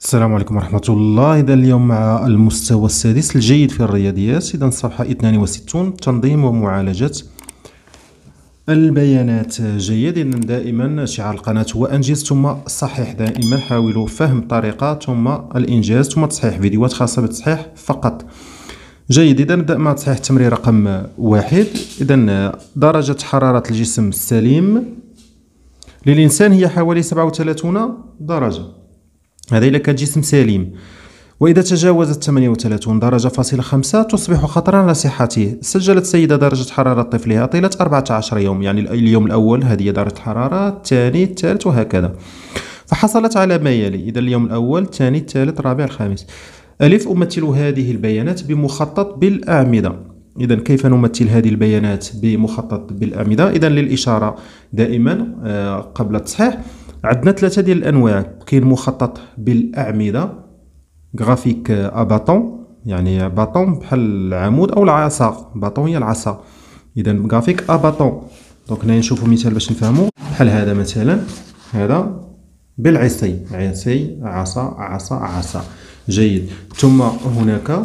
السلام عليكم ورحمة الله. إذا اليوم مع المستوى السادس الجيد في الرياضيات. إذا الصفحة 62 تنظيم ومعالجة البيانات. جيد. إذا دائما شعار القناة هو أنجز ثم صحح. دائما حاولوا فهم الطريقة ثم الإنجاز ثم تصحيح. فيديوهات خاصة بالتصحيح فقط. جيد. إذا نبدأ مع تصحيح التمرين رقم 1. إذا درجة حرارة الجسم السليم للإنسان هي حوالي 37 درجة. هذا إذا كان جسم سليم. وإذا تجاوزت 38 درجة فاصلة 5 تصبح خطرا على صحته. سجلت سيدة درجة حرارة طفلها طيلة 14 يوم، يعني اليوم الأول هذه هي درجة الحرارة، الثاني، الثالث وهكذا. فحصلت على ما يلي. إذا اليوم الأول، الثاني، الثالث، الرابع، الخامس. ألف أمثل هذه البيانات بمخطط بالأعمدة. إذا كيف نمثل هذه البيانات بمخطط بالأعمدة؟ إذا للإشارة دائما قبل التصحيح عندنا ثلاثة ديال الأنواع. كاين مخطط بالأعمدة، غرافيك أباطون، يعني باطون بحال العمود أو العصا. باطون هي العصا. إذا غرافيك أباطون. دونك هنا نشوفوا مثال باش نفهموا. بحال هذا مثلا، هذا بالعصي، عصي، عصا، عصا، عصا. جيد. ثم هناك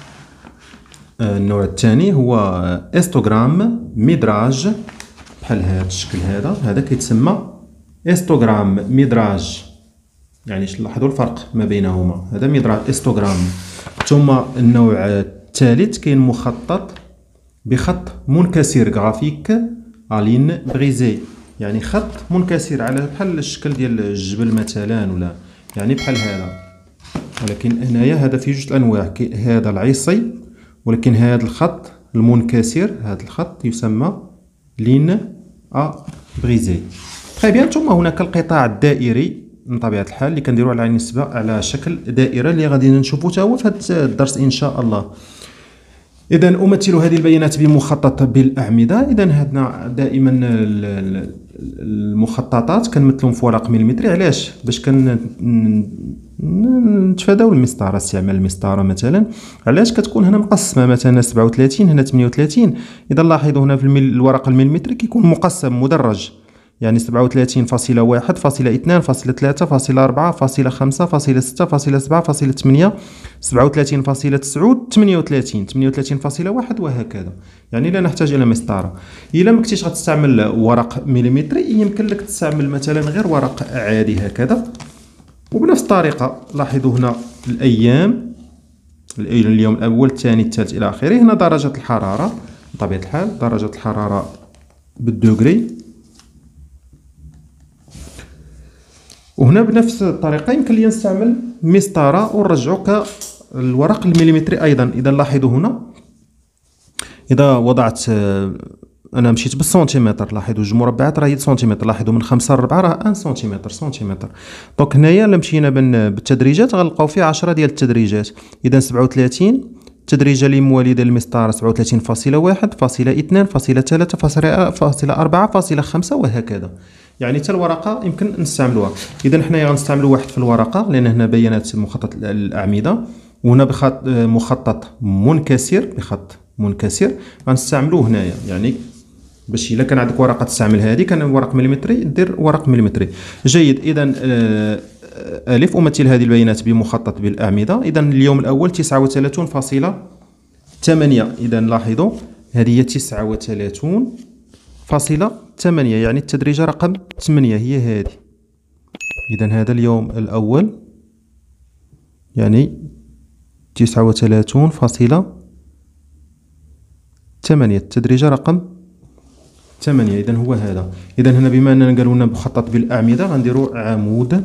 النوع الثاني هو استوغرام مدراج، بحال هذا الشكل. هذا كيتسمى استوغرام مدراج، يعني لاحظوا الفرق ما بينهما. هذا مدراج استوغرام. ثم النوع الثالث كاين مخطط بخط منكسر، غرافيك الين بريزي، يعني خط منكسر على بحال الشكل ديال الجبل مثلا، ولا يعني بحال هذا. ولكن هنايا هذا فيه جوج الانواع. هذا العصي، ولكن هذا الخط المنكسر، هذا الخط يسمى لين بريزي. طيب بيان. ثم هناك القطاع الدائري من طبيعة الحال اللي كنديروا على نسبة على شكل دائرة اللي غادي نشوفوا حتى هو في هذا الدرس إن شاء الله. إذا أمثل هذه البيانات بمخطط بالأعمدة. إذا هذنا دائما المخططات كنمثلهم في ورق مليمتري. علاش؟ باش نتفاداو المسطرة، استعمال المسطرة مثلا. علاش؟ كتكون هنا مقسمة، مثلا 37 هنا 38. إذا لاحظوا هنا في الورق المليمتري كيكون مقسم مدرج، يعني 37.1 فاصلة 2 فاصلة 3 فاصلة 4 فاصلة 5 فاصلة 6 فاصلة 7 فاصلة 8 37.9 38.1 وهكذا. يعني لا نحتاج إلى مسطرة. إلا ما كنتيش غتستعمل ورق مليمتري يمكن لك تستعمل مثلا غير ورق عادي هكذا. وبنفس الطريقة لاحظوا هنا الأيام، اليوم الأول، الثاني، الثالث إلى آخره. هنا درجة الحرارة بطبيعة الحال، درجة الحرارة بالدوغري. وهنا بنفس الطريقة يمكن لي نستعمل مسطرة ونرجعو كالورق المليمتري أيضا. إذا لاحظوا هنا، إذا وضعت أنا مشيت بالسنتيمتر، لاحظوا جوج مربعات راه هي سنتيمتر. لاحظوا من 5 ل 4 راه 1 سنتيمتر. دونك هنايا إلا مشينا بالتدريجات غنلقاو فيه 10 ديال التدريجات. إذا 37 التدريجة اللي موالية للمسطرة 37.1 فاصلة 2 فاصلة 3 فاصلة 4 فاصلة 5 وهكذا. يعني حتى الورقة يمكن نستعملوها. إذا حنايا غنستعملوا واحد في الورقة لأن هنا بيانات مخطط الأعمدة، وهنا بخط مخطط منكسر، بخط منكسر غنستعملوه هنايا. يعني باش إلا كان عندك ورقة تستعمل هذه، كان ورق مليمتري دير ورق مليمتري. جيد. إذا ألف أمثل هذه البيانات بمخطط بالأعمدة. إذا اليوم الأول 39.8. إذا لاحظوا هذه هي 39.8، يعني التدريجة رقم 8 هي هذه. إذا هذا اليوم الأول يعني 39.8 التدريجة رقم 8. إذا هو هذا. إذا هنا بما أننا قالوا لنا مخطط بالأعمدة غنديروا عمود.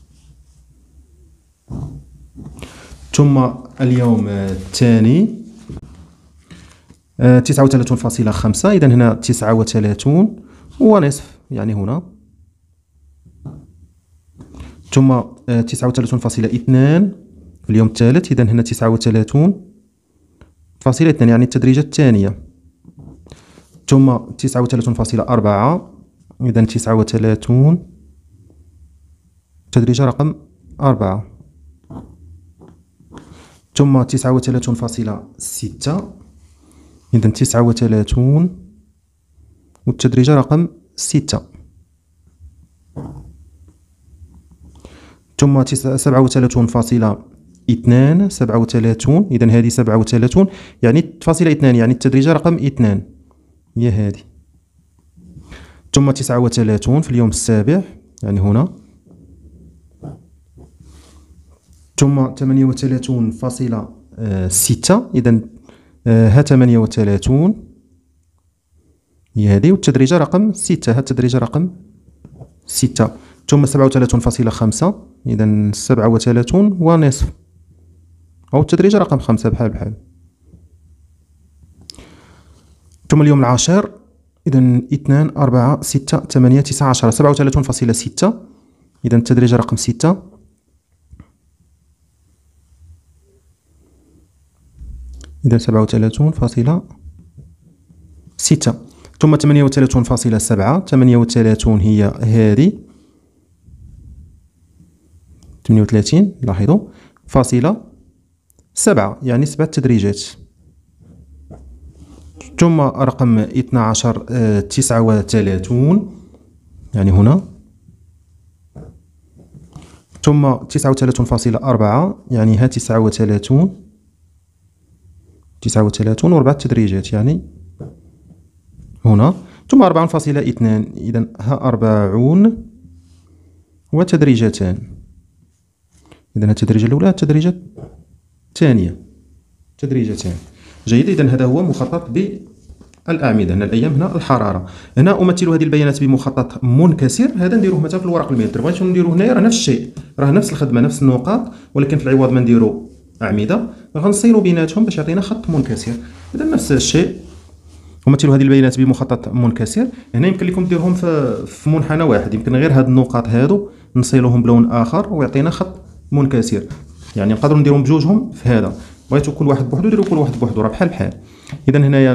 ثم اليوم الثاني 39.5. إذا هنا 39 ونصف، يعني هنا. ثم 39.2 في اليوم الثالث. إذا هنا 39.2 يعني التدريجة الثانية. ثم 39.4. إذا 39 التدريجة رقم 4. ثم 39.6. إذا 39 والتدريجة رقم 6. ثم 37.2 37. إذا هذه 37 يعني فاصلة 2 يعني التدريجة رقم 2 هي هذه. ثم 39 في اليوم السابع يعني هنا. ثم 38.6 إذا ها 38 هي هذه والتدريجة رقم 6 ها التدريجة رقم 6. ثم 37.5 إذا 37 ونصف أو التدريجة رقم 5 بحال. ثم اليوم العاشر إذا 2 4 6 8 9 10 37.6 إذا التدريجة رقم 6. إذا 37.6. ثم 38.7 38 هي هذه 38 لاحظوا فاصلة 7 يعني 7 تدريجات. ثم رقم 12 39 يعني هنا. ثم 39.4 يعني ها 39 و4 تدريجات يعني هنا. ثم 40.2 إذا ها 40 وتدريجتان. إذا التدريجة الأولى التدريجة الثانية تدريجتان. جيد. إذا هذا هو مخطط بالأعمدة. هنا الأيام هنا الحرارة. هنا أمثل هذه البيانات بمخطط منكسر. هذا نديروه مثلا في الورق المتر. بغيتو نديروه هنايا راه نفس الشيء راه نفس الخدمة نفس النقاط ولكن في العوض ما نديرو أعمدة غنصيرو بيناتهم باش يعطينا خط منكسر. إذا نفس الشيء أمثل هذه البيانات بمخطط منكسر. هنا يمكن لكم ديرهم في منحنى واحد. يمكن غير هاد النقاط هادو نصيلوهم بلون آخر ويعطينا خط منكسر. يعني نقدروا نديرهم بجوجهم في هذا. بغيتو كل واحد بوحدو ديروا كل واحد بوحدو راه بحال. إذا هنايا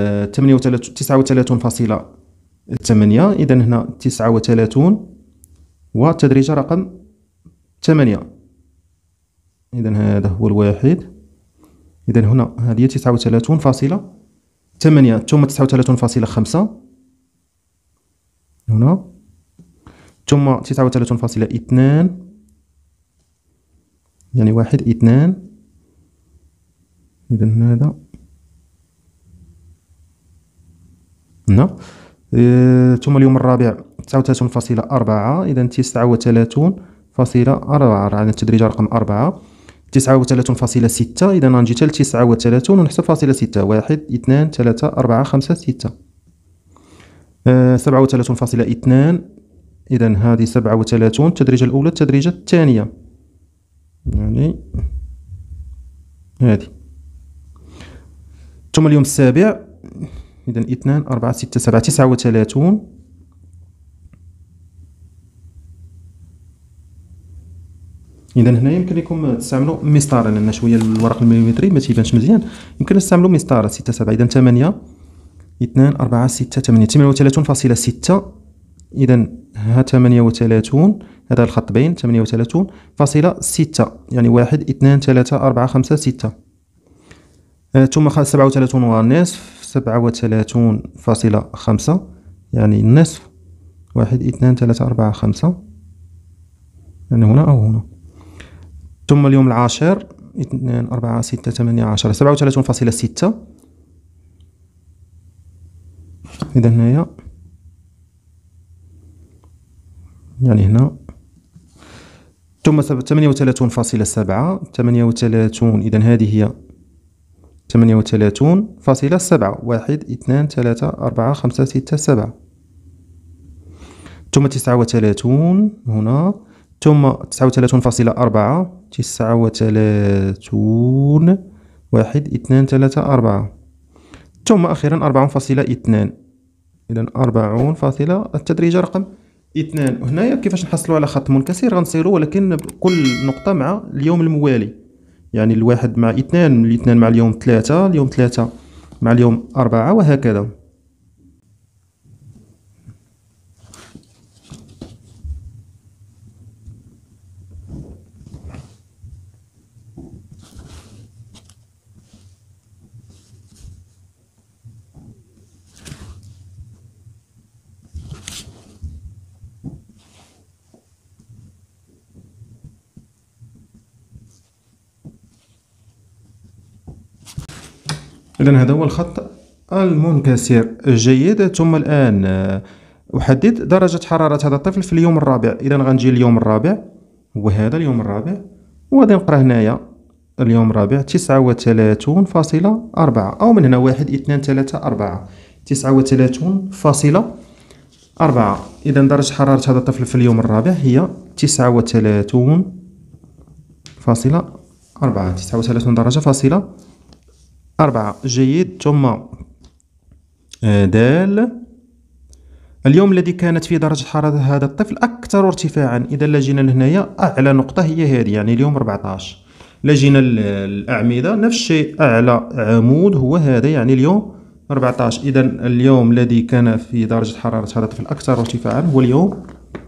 39.8 إذا هنا 39 والتدريجة رقم 8. إذا هذا هو الواحد. إذا هنا هذه 39.8 ثم 39.5 هنا. ثم 39.2 يعني 1 2. إذا هذا هنا. ثم اليوم الرابع 39.4 إذا 39.4 على التدريجة رقم 4. 39.6 إذا غنجي حتى ل 39 ونحسب فاصلة 6 1 2 3 4 5 6. 37.2 إذا هذه 37 التدريجة الأولى التدريجة الثانية يعني هذه. ثم اليوم السابع إذا 2 4 6 7 39. إذا هنا يمكن لكم تستعملوا مسطرة لأن شوية الورق المليمتري ما تيبانش مزيان. يمكن نستعملوا مسطرة 6 7. إذا 8 2 4 6 8 38.6 إذا ها 38 هذا الخط باين 38.6 يعني 1 2 3 4 5 6. ثم 37 ونصف 37.5 يعني النصف 1 2 3 4 5 يعني هنا أو هنا. ثم اليوم العاشر 2 4 6 8 10 37.6 إذا هنايا يعني هنا. ثم 38.7 38 إذا هذه هي 38.7 1 2 3 4 5 6 7. ثم 39 هنا. ثم 39.4 39 1 2 3 4. ثم أخيرا 4.2 إذا 40 فاصلة التدريجة رقم 2. هنايا كيفاش نحصلوا على خط منكسر غنصيروا ولكن كل نقطة مع اليوم الموالي. يعني الواحد مع 2 الاثنان مع اليوم 3 اليوم 3 مع اليوم 4 وهكذا. إذا هذا هو الخط المنكسر. جيد. ثم الآن أحدد درجة حرارة هذا الطفل في اليوم الرابع. إذا غنجي اليوم الرابع، هو هذا اليوم الرابع، وغادي نقرا هنايا اليوم الرابع 39.4، أو من هنا 1 2 3 4 39.4. إذا درجة حرارة هذا الطفل في اليوم الرابع هي 39.4، 39 درجة فاصلة 4. جيد. ثم دال اليوم الذي كانت فيه درجة حرارة هذا الطفل أكثر ارتفاعا. إذا لجينا لهنايا أعلى نقطة هي هذه، يعني اليوم 14. لجينا الأعمدة نفس الشيء، أعلى عمود هو هذا، يعني اليوم 14. إذا اليوم الذي كان فيه درجة حرارة هذا الطفل أكثر ارتفاعا هو اليوم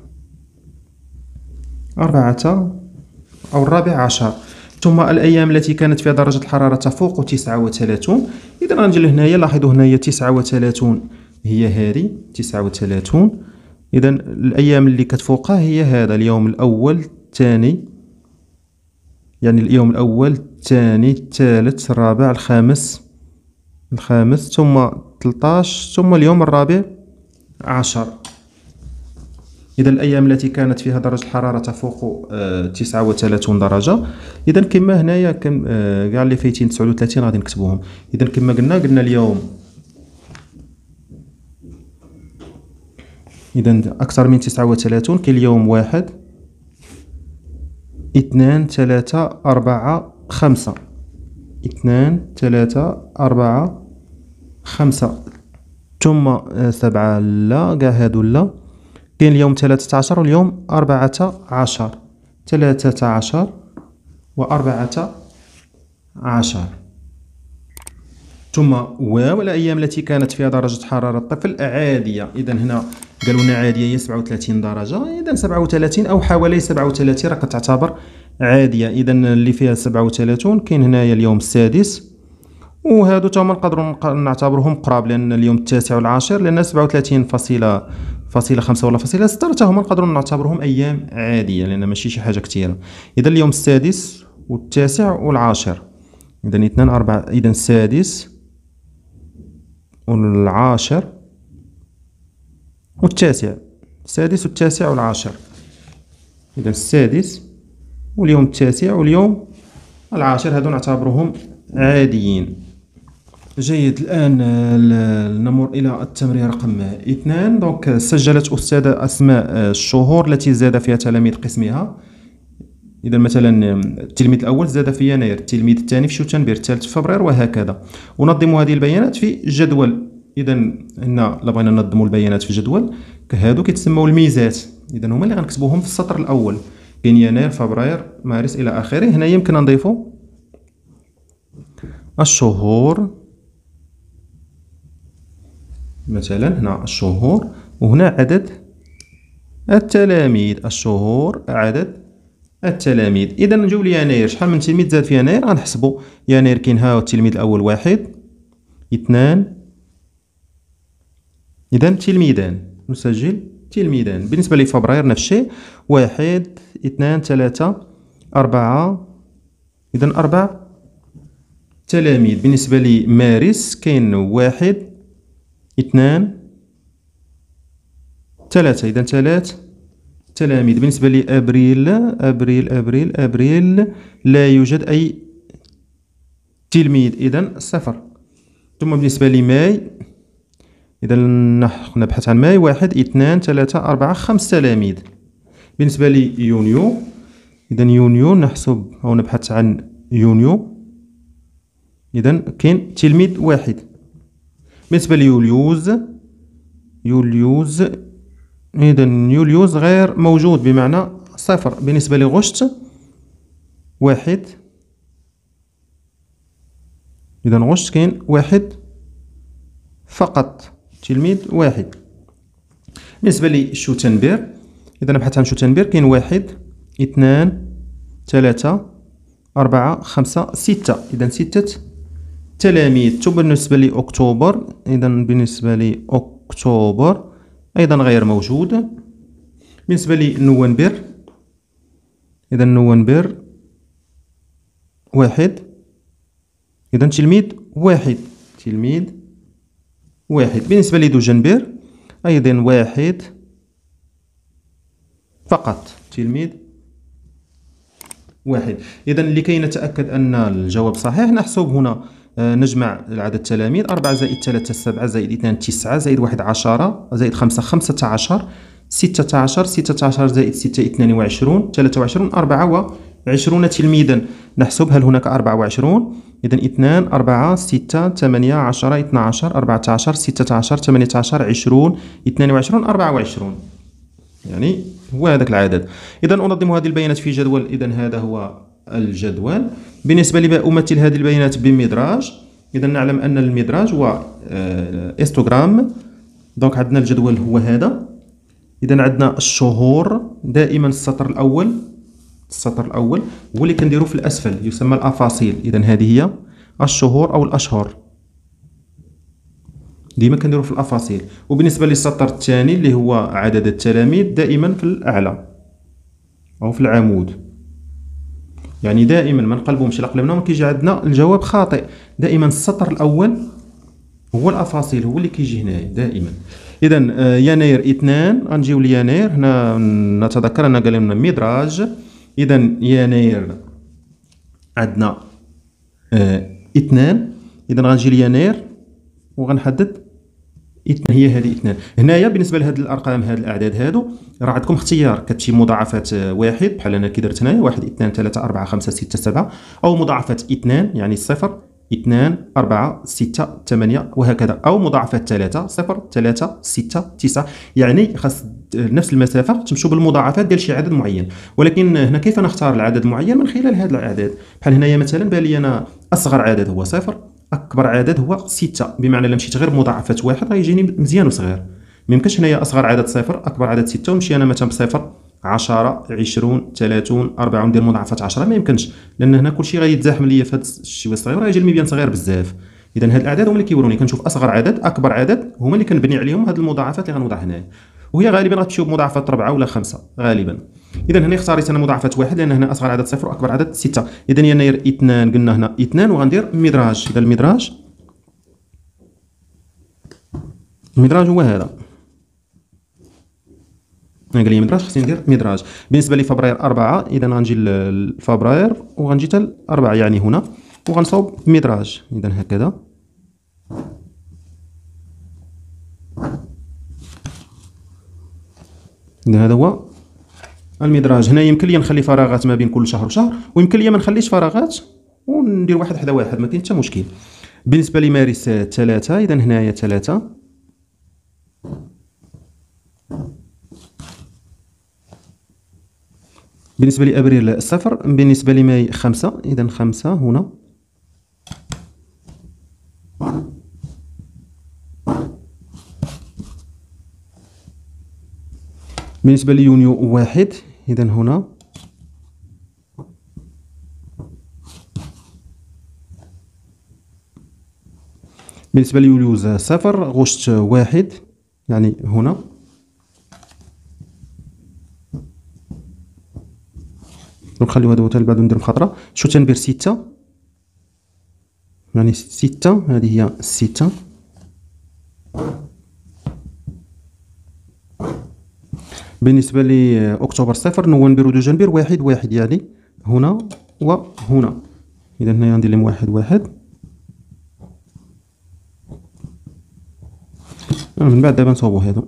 4 أو 14. ثم الأيام التي كانت فيها درجة الحرارة فوق 39. إذا غنجي لهنايا، لاحظوا هنايا 39 هي هذه 39. إذا الأيام اللي كتفوقها هي هذا اليوم الأول الثاني، يعني اليوم الأول الثاني الثالث الرابع الخامس ثم 13 ثم اليوم الرابع 10. إذا الأيام التي كانت فيها درجة الحرارة فوق 39 درجة، إذا كما هنايا كاع اللي فايتين 39 غادي نكتبوهم. إذا كما قلنا اليوم إذا أكثر من 39 كاين اليوم 1 2 3 4 5 2 3 4 5 ثم 7 لا، كاع هادو لا. كاين اليوم 13 واليوم 14 13 و 14. ثم واو الأيام التي كانت فيها درجة حرارة الطفل عادية. إذا هنا قالوا لنا عادية هي 37 درجة. إذا 37 أو حوالي 37 راك تعتبر عادية. إذا اللي فيها 37 كاين هنايا اليوم السادس، وهادو تاهما نقدروا نعتبرهم قراب، لأن اليوم التاسع والعاشر، لأن 37.5 ولا فاصلة 6 تاهما نقدروا نعتبرهم أيام عادية، لأن ماشي شي حاجة كثيرة. إذا اليوم السادس والتاسع والعاشر، إذا 2 4، إذا السادس والعاشر والتاسع، السادس والتاسع والعاشر. إذا السادس واليوم التاسع واليوم العاشر هادو نعتبرهم عاديين. جيد. الآن نمر إلى التمرين رقم 2. دونك سجلت أستاذة أسماء الشهور التي زاد فيها تلاميذ قسمها. إذا مثلا التلميذ الأول زاد في يناير، التلميذ الثاني في شتنبر، الثالث في فبراير، وهكذا. ونظم هذه البيانات في جدول. إذا هنا لا بغينا ننظموا البيانات في جدول، هادو كيتسموا الميزات. إذا هما اللي غنكتبوهم في السطر الأول، بين يناير فبراير مارس إلى آخره. هنا يمكن نضيفوا الشهور، مثلا هنا الشهور، وهنا عدد التلاميذ، الشهور عدد التلاميذ. إذا نجيو ليناير، شحال من تلميذ زاد في يناير؟ غنحسبوا يناير كاين ها التلميذ الأول 1 2، إذا تلميذان، نسجل تلميذان. بالنسبة لفبراير نفس الشيء، 1 2 3 4، إذا 4 تلاميذ. بالنسبة لمارس كاين 1 2 3، إذا 3 تلاميذ. بالنسبة لأبريل أبريل لا يوجد أي تلميذ، إذا 0. ثم بالنسبة لماي، إذا نبحث عن ماي، 1 2 3 4 5 تلاميذ. بالنسبة ليونيو، إذا يونيو نحسب أو نبحث عن يونيو، إذا كاين تلميذ 1. بالنسبة ليوليوز، إذا يوليوز غير موجود بمعنى 0. بالنسبة لغشت 1، إذا غشت كاين 1 فقط، تلميذ 1. بالنسبة لشوتنبر، إذا نبحث عن شوتنبر كاين 1 2 3 4 5 6، إذا 6 تلاميذ. ثم بالنسبة لأكتوبر، إذا بالنسبة لأكتوبر أيضا غير موجود. بالنسبة لنوفمبر، إذا نوفمبر 1، إذا تلميذ 1. تلميذ واحد. بالنسبة لدوجنبير أيضا واحد فقط، تلميذ واحد. إذا لكي نتأكد أن الجواب صحيح نحسب هنا، نجمع عدد التلاميذ 4 زائد 3 7 زائد 2 9 زائد 1 10 زائد 5 15 16 زائد 6 22 23 24 تلميذا. نحسب هل هناك 24؟ إذا 2 4 6 8 10 12 14 16 18 20 22 24 يعني هو هذاك العدد. إذا أنظم هذه البيانات في جدول. إذا هذا هو الجدول. بالنسبة لما أمثل هذه البيانات بمدراج، إذا نعلم أن المدراج هو هيستوغرام. دونك عندنا الجدول هو هذا. إذا عندنا الشهور دائما السطر الأول هو اللي كنديرو في الأسفل يسمى الأفاصيل. إذا هذه هي الشهور أو الأشهر، ديما كنديرو في الأفاصيل. وبالنسبة للسطر الثاني اللي هو عدد التلاميذ دائما في الأعلى أو في العمود. يعني دائما ما نقلبهمش، إلا قلبناهم كيجي عندنا الجواب خاطئ. دائما السطر الأول هو الأفاصيل، هو اللي كيجي هنايا دائما. إذا يناير 2 غنجيو ليناير. هنا نتذكر أن قال لنا مدراج. إذا يناير عندنا 2. إذا غنجي ليناير وغنحدد 2. هي هذه 2. هنايا بالنسبة لهاد الأرقام، هاد الأعداد هادو راه عندكم اختيار، كتمشي مضاعفات واحد بحال أنا كي درت هنايا 1 2 3 4 5 6 7، أو مضاعفات 2 يعني 0 2 4 6 8 وهكذا، أو مضاعفات 3 0 3 6 9. يعني خاص نفس المسافة تمشوا بالمضاعفات ديال شي عدد معين. ولكن هنا كيف نختار العدد المعين؟ من خلال هاد الأعداد. بحال هنايا مثلا بان لي أنا أصغر عدد هو 0، أكبر عدد هو 6، بمعنى إلا مشيت غير بمضاعفات واحد غيجيني مزيان وصغير. ميمكنش هنايا أصغر عدد 0 أكبر عدد 6 ونمشي أنا مثلا بصفر 10 20 30 40 ندير مضاعفات 10، ما يمكنش، لأن هنا كلشي غيتزاحم ليا في هاد الشيء الصغير غيجي المبيان صغير بزاف. إذا هاد الأعداد هما اللي كيوروني، كنشوف أصغر عدد أكبر عدد هما اللي كنبني عليهم هاد المضاعفات اللي غنوضع هنايا، وهي غالبا غتمشيو بمضاعفات 4 ولا 5 غالبا. إذا هنا اختاريت أنا مضاعفات واحد لأن هنا أصغر عدد 0 وأكبر عدد 6. إذا يناير 2 قلنا هنا 2 وغندير مدراج. إذا المدراج هو هذا. قال لي مدراج خصني ندير مدراج. بالنسبه لفبراير 4 اذا غنجي لفبراير وغنجي حتى 4 يعني هنا وغنصاوب مدراج. اذا هكذا. اذا هذا هو المدراج. هنا يمكن لي نخلي فراغات ما بين كل شهر وشهر، ويمكن لي ما نخليش فراغات وندير واحد حدا واحد، ما كاين حتى مشكل. بالنسبه لمارس 3 اذا هنايا 3. بالنسبة لأبريل 0. بالنسبة لماي 5 إذا 5 هنا. بالنسبة ليونيو 1 إذا هنا. بالنسبة ليوليوز 0. غشت 1 يعني هنا. نخليو هذا حتى بعد ندير مخاطرة. شوتنبير 6 يعني 6 هذه هي 6. بالنسبة لأكتوبر 0. نوفمبر ودجنبر 1 1 يعني هنا وهنا. إذا هنايا ندير لهم 1 1. من بعد دابا نصاوبو هادو.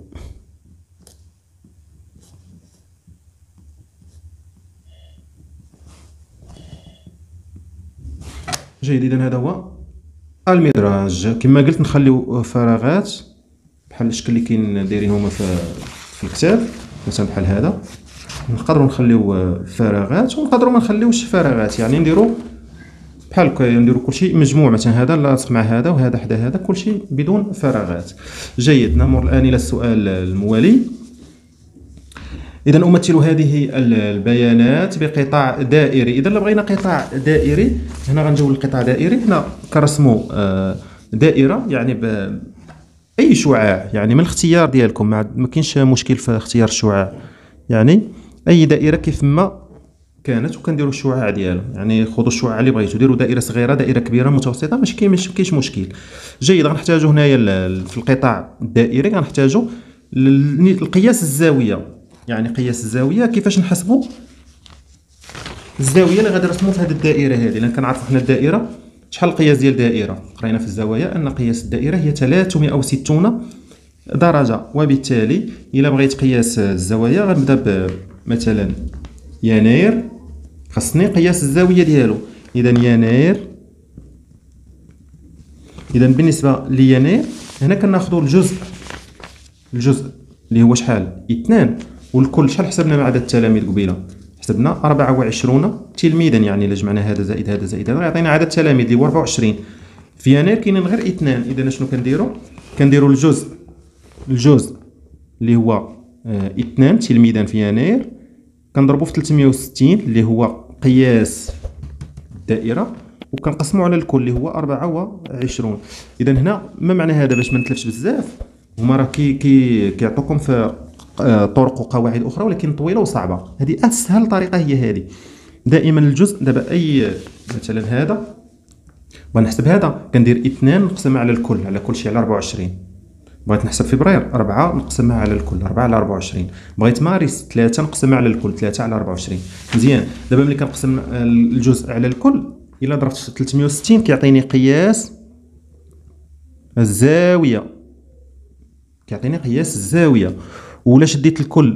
جيد. إذا هذا هو المدراج. كما قلت نخليو فراغات بحال الشكل اللي كاين دايرينهم في الكتاب، مثلا بحال هذا. نقدروا نخليو فراغات ونقدروا ما نخليوش فراغات، يعني نديروا بحال هكا، نديروا كلشي مجموع، مثلا هذا لاصق مع هذا وهذا حدا هذا، كلشي بدون فراغات. جيد. نمر الآن إلى السؤال الموالي. إذا أمثل هذه البيانات بقطاع دائري. إذا بغينا قطاع دائري، هنا غنجيو للقطاع دائري. هنا كنرسموا دائرة يعني بأي شعاع، يعني من الاختيار ديالكم، ما كاينش مشكل في اختيار الشعاع، يعني أي دائرة كيف ما كانت وكنديروا الشعاع ديالها. يعني خذوا الشعاع اللي بغيتو، ديروا دائره صغيره، دائره كبيره، متوسطه، ماشي كاينش مشكل. جيد. غنحتاجوا هنايا في القطاع الدائري غنحتاجوا القياس الزاويه. يعني قياس الزاويه كيفاش نحسبوا الزاويه اللي غادي نرسموا في هذه الدائره هذه، لان كنعرفوا حنا الدائره شحال القياس ديال الدائره. قرينا في الزوايا ان قياس الدائره هي 360 درجه، وبالتالي الا بغيت قياس الزوايا غنبدا مثلا يناير، خاصني قياس الزاويه ديالو. اذا يناير، اذا بالنسبه ليناير هنا كناخذوا الجزء اللي هو شحال 2، والكل شحال حسبنا مع عدد التلاميذ قبيله؟ حسبنا 24 تلميذا. يعني الا جمعنا هذا زائد هذا زائد هذا يعطينا عدد التلاميذ اللي هو 24. في يناير كاينين غير 2. اذا شنو كنديروا الجزء اللي هو 2 تلميذا في يناير كنضربوا في 360 اللي هو قياس الدائره، وكنقسموا على الكل اللي هو 24. اذا هنا ما معنى هذا؟ باش ما نتلفش بزاف، هما راه كيعطوكم في طرق وقواعد اخرى ولكن طويله وصعبه. هذه اسهل طريقه هي هذه. دائما الجزء دابا اي مثلا هذا بنحسب هذا كندير 2 نقسمها على الكل، على كل شيء على 24. بغيت نحسب فبراير 4 نقسمها على الكل 4 على 24. بغيت مارس 3 نقسمها على الكل 3 على 24. مزيان. دابا ملي كنقسم الجزء على الكل الا ضربت في 360 كيعطيني قياس الزاويه، ولا شديت الكل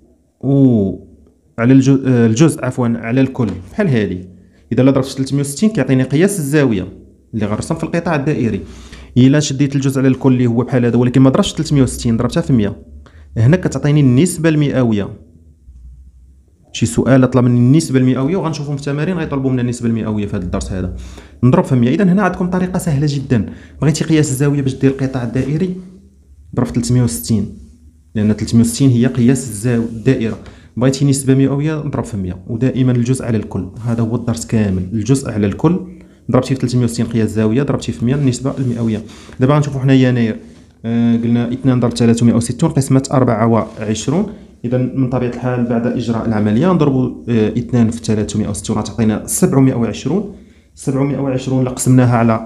على الجزء عفوا على الكل بحال هذه. اذا ضربت في 360 كيعطيني قياس الزاويه اللي غنرسم في القطاع الدائري. الا شديت الجزء على الكل اللي هو بحال هذا ولكن ما ضربتش 360 ضربتها في 100، هنا كتعطيني النسبه المئويه. شي سؤال طلب مني النسبه المئويه وغنشوفهم في التمارين غيطلبوا منا النسبه المئويه في هذا الدرس هذا. نضرب في 100. اذا هنا عندكم طريقه سهله جدا. بغيتي قياس الزاويه باش دير القطاع الدائري ضرب في 360، لان 360 هي قياس الدائره. بغيتي نسبه مئويه نضرب في 100. ودائما الجزء على الكل، هذا هو الدرس كامل. الجزء على الكل ضربتي في 360 قياس الزاويه ضربتي في 100 النسبه المئويه. دابا غنشوفوا حنا يناير قلنا 2 ضرب 360 قسمه 24. اذا من طبيعه الحال بعد اجراء العمليه نضربوا 2 في 360 غتعطينا 720. 720 اللي قسمناها على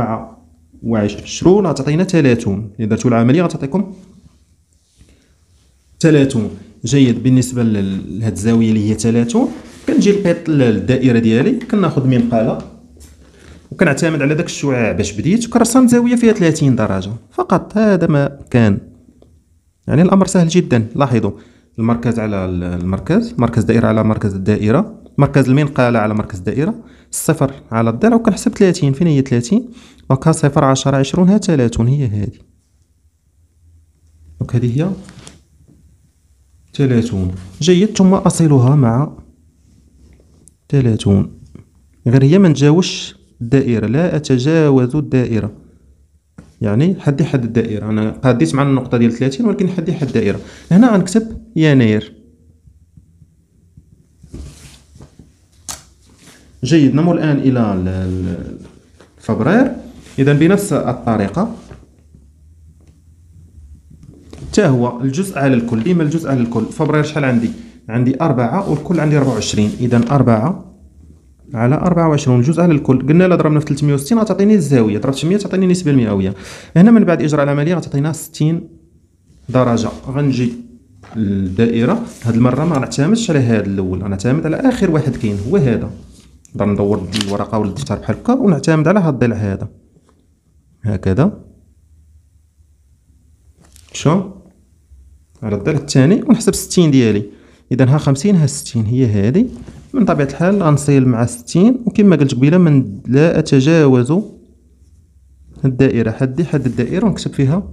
24 غتعطينا 30. اذا درتوا العمليه غتعطيكم 30. جيد. بالنسبه لهاد الزاويه اللي هي 30 كنجي لقيت الدائره ديالي كناخذ منقاله وكنعتمد على داك الشعاع باش بديت وكنرسم زاويه فيها 30 درجه فقط. هذا ما كان، يعني الامر سهل جدا. لاحظوا المركز على المركز، مركز الدائره على مركز الدائره، مركز المنقاله على مركز الدائره، الصفر على الضلع، وكنحسب 30. فين هي 30؟ دونك 0 10 20 ها 30 هي هذه. دونك هذه هي 30. جيد. ثم اصلها مع 30. غير هي ما نتجاوزش الدائره، لا اتجاوز الدائره. يعني حدي حد الدائره. انا قاديت مع النقطه ديال 30 ولكن حدي حد الدائره. هنا غنكتب يناير. جيد. نمر الان الى فبراير. اذا بنفس الطريقه حتى هو الجزء على الكل، ديما الجزء على الكل. فبراير شحال عندي 4 والكل عندي 24. اذا 4 على 24 الجزء على الكل. قلنا الا ضربنا في 360 غتعطيني الزاويه، ضربت في 100 تعطيني النسبه المئويه. هنا من بعد اجراء العمليه غتعطينا 60 درجه. غنجي الدائره هاد المره ما غنعتمدش على هذا الاول، غنعتمد على اخر واحد كاين هو هذا. نقدر ندور الورقه ولا الدفتر بحال هكا ونعتمد على هذا الضلع هذا هكذا. شو على الضلع الثاني ونحسب 60 ديالي. اذا ها 50 ها 60 هي هذه. من طبيعه الحال غنصيل مع 60 وكما قلت قبيله من لا اتجاوز الدائره، حدي حد الدائره ونكتب فيها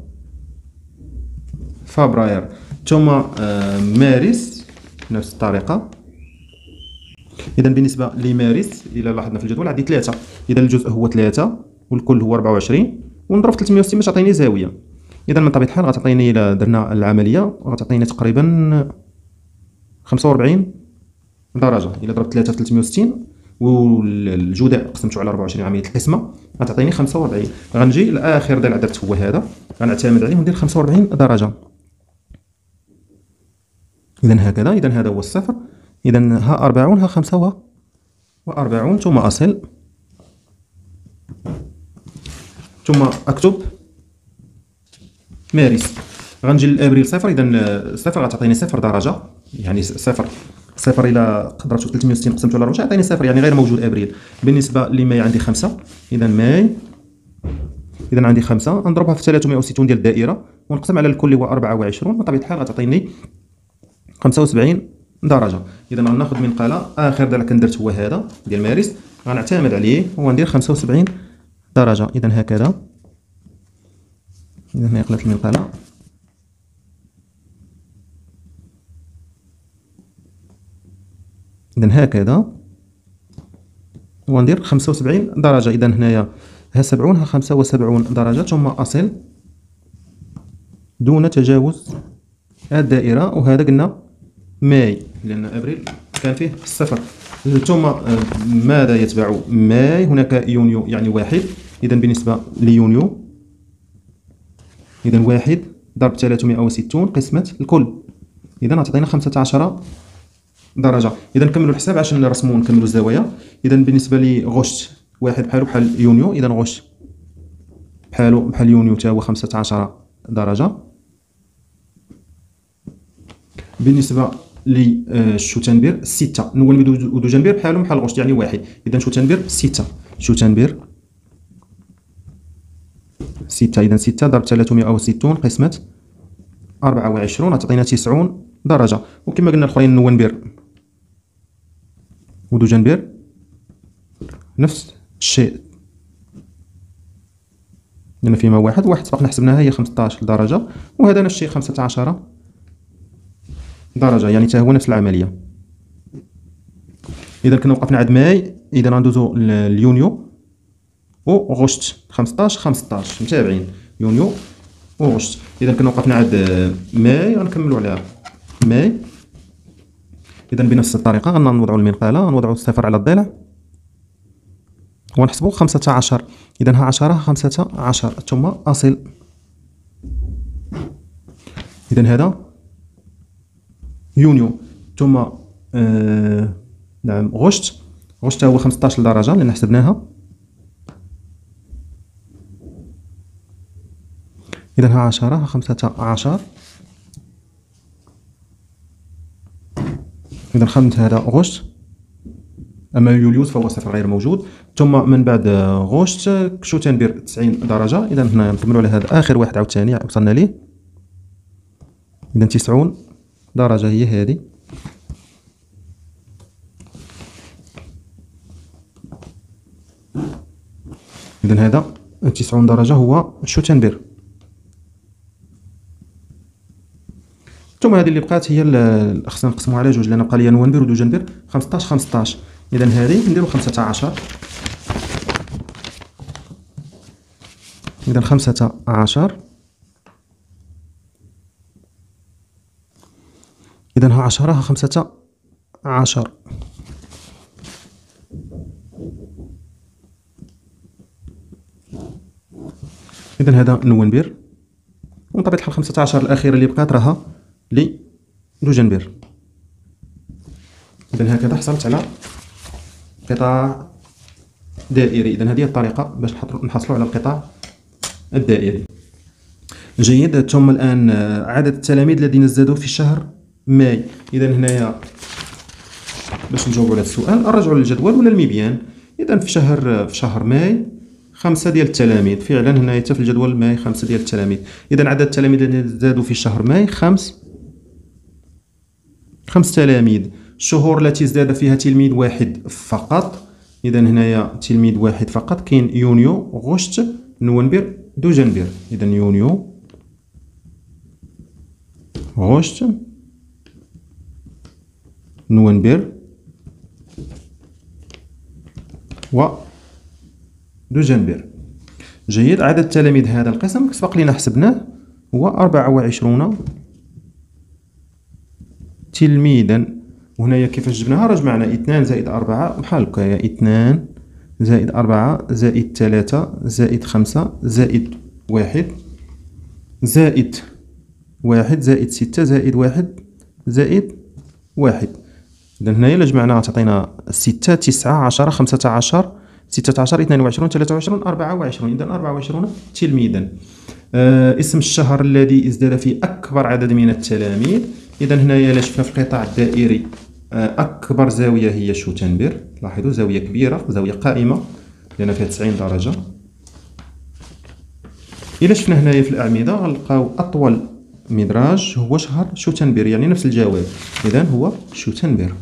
فبراير. ثم مارس نفس الطريقه. اذا بالنسبه لمارس الى لاحظنا في الجدول عندي 3. اذا الجزء هو 3 والكل هو 24 ونضرب في 360 باش تعطيني زاويه. اذا من طبيعه الحال غتعطيني الى درنا العمليه غتعطيني تقريبا 45 درجه. الا ضربت 3 في 360 والجداء قسمته على 24 عمليه القسمه غتعطيني 45. غنجي لاخر ضلع درت هو هذا غنعتمد عليه وندير 45 درجه. اذا هكذا. اذا هذا هو الصفر. إذا ها 40 ها 45 ثم أصل ثم أكتب مارس. غنجي للابريل صفر. اذا صفر غتعطيني 0 درجه، يعني صفر الى قدرته 360 قسمته على 4 يعطيني 0، يعني غير موجود ابريل. بالنسبه لماي عندي 5، اذا ماي اذا عندي 5 نضربها في 360 ديال الدائره ونقسم على الكل هو 24، بطبيعه الحال غتعطيني 75 درجه. اذا غناخذ منقاله اخر درك درت هو هذا ديال مارس، غنعتمد عليه وندير 75 درجه. اذا هكذا، اذا هنا قلبت المنقاله، اذا هكذا وندير 75 درجه. اذا هنايا ها 70 ها 75 درجه ثم اصل دون تجاوز الدائره. وهذا قلنا ماي لان ابريل كان فيه 0. ثم ماذا يتبع ماي؟ هناك يونيو يعني 1. اذا بالنسبه ليونيو، اذا 1 ضرب 360 قسمه الكل، اذا غتعطينا 15 درجه. اذا نكملوا الحساب عشان نرسموا ونكملوا الزوايا. اذا بالنسبه لي غشت 1 بحالو بحال يونيو، اذا غشت بحالو بحال يونيو حتى هو 15 درجه. بالنسبه لشوتنبير 6، نولمد ودوجنبير بحالهم بحال غشت يعني 1. اذا شوتنبير 6، شوتنبير 6. اذا 6 ضرب 360 قسمه 24 غتعطينا 90 درجه. وكما قلنا الاخرين نونبير ودوجنبير نفس الشيء، لان فيما واحد سبقنا حسبناها هي 15 درجه، وهذا نفس الشيء 15 درجه، يعني حتى هو نفس العمليه. اذا كنا وقفنا عند ماي، اذا غندوزو ليونيو وغشت 15 متابعين يونيو وغشت. اذا كنا وقفنا عند ماي غنكملوا على ماي. اذا بنفس الطريقه غنوضعوا المنقاله، غنوضعوا الصفر على الضلع ونحسبوا 15. اذا ها 10 15 ثم اصل. اذا هذا يونيو ثم نعم غشت هو 15 درجه لان حسبناها. اذا ها 10 ها 15. اذا خدمت هذا غشت، اما يوليوز فهو صفر غير موجود. ثم من بعد غشت شوتنبير 90 درجه. اذا هنا نكملوا على هذا اخر واحد عاوتاني وصلنا ليه. اذا 90 درجه هي هذه. اذا هذا 90 درجه هو شوتنبير. ثم هذه اللي بقات هي خصنا نقسموها على جوج لان بقى لي نونبير ودوجنبير 15. اذا هذه نديرو 15. اذا 15. اذا ها 10 ها 15. اذا هذا نونبير، وبطبيعه الحال 15 الاخيره اللي بقات راها لدوجنبير. اذا هكذا حصلت على قطاع دائري. اذا هذه الطريقه باش نحصلوا على القطاع الدائري. جيد. ثم الان عدد التلاميذ الذين ازدادوا في شهر ماي. اذا هنايا باش نجاوبوا على السؤال نرجعوا للجدول ولا المبيان. اذا في شهر ماي 5 ديال التلاميذ، فعلا هنايا في الجدول ماي 5 ديال التلاميذ. اذا عدد التلاميذ الذين ازدادوا في شهر ماي 5 تلاميذ. الشهور التي ازداد فيها تلميذ واحد فقط. اذا هنايا تلميذ واحد فقط كاين يونيو غشت نونبير دوجنبير. اذا يونيو غشت نونبير و دوجنبير. جيد. عدد تلاميذ هذا القسم سبق لنا حسبناه هو 24 تلميذا. وهنايا كيفاش جبناها؟ راه جمعنا 2 زائد 4 بحال هكايا، 2 زائد 4 زائد 3 زائد 5 زائد 1 زائد 1 زائد 6 زائد 1 زائد 1. إذا هنايا إلا جمعناها تعطينا 6 9 10 15 16 22 23 24. إذا 24 تلميذا. اسم الشهر الذي ازداد فيه أكبر عدد من التلاميذ. إذا هنايا إلا شفنا في القطاع الدائري أكبر زاوية هي شوتنبير. لاحظوا زاوية كبيرة، زاوية قائمة لأن فيها 90 درجة. إلا شفنا هنايا في الأعمدة غنلقاو أطول مدراج هو شهر شوتنبير، يعني نفس الجواب. إذا هو شوتنبير.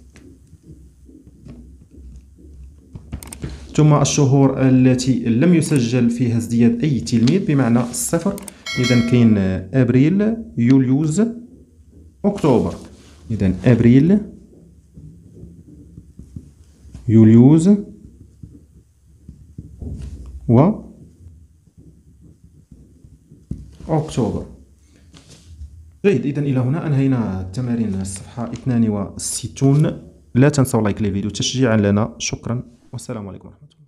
ثم الشهور التي لم يسجل فيها ازدياد أي تلميذ بمعنى الصفر. إذا كاين أبريل، يوليوز، أكتوبر. إذا أبريل، يوليوز و أكتوبر. جيد. إذا إلى هنا أنهينا التمارين الصفحة 62. لا تنسوا لايك للفيديو تشجيعا لنا. شكرا والسلام عليكم ورحمة الله.